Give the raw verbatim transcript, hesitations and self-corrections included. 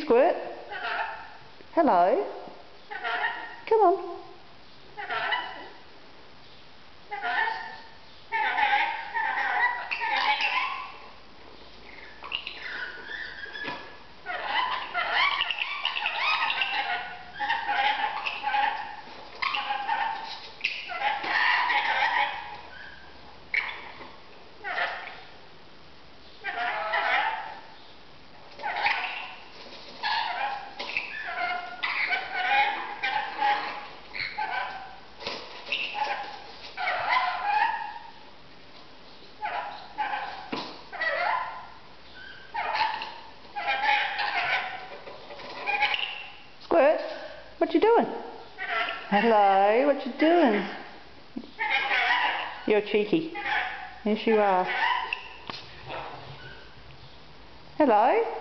Squirt. Hello. Come on. Squirt, what you doing? Hello, what you doing? You're cheeky. Yes, you are. Hello.